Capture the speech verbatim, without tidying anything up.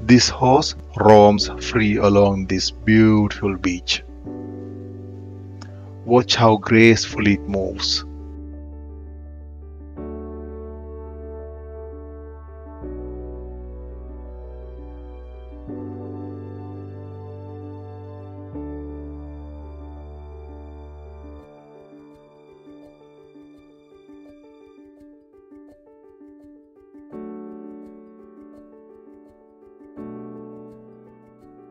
This horse roams free along this beautiful beach. Watch how gracefully it moves.